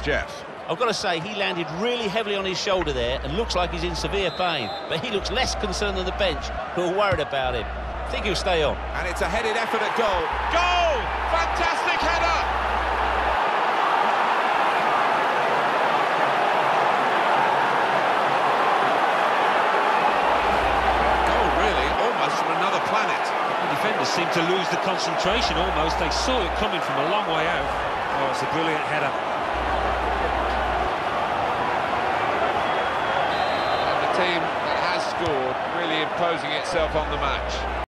Jeff. I've got to say, he landed really heavily on his shoulder there and looks like he's in severe pain. But he looks less concerned than the bench, who are worried about him. I think he'll stay on. And it's a headed effort at goal. Goal! Fantastic header! Goal, really, almost from another planet. The defenders seem to lose the concentration almost. They saw it coming from a long way out. Oh, it's a brilliant header. And the team that has scored really imposing itself on the match.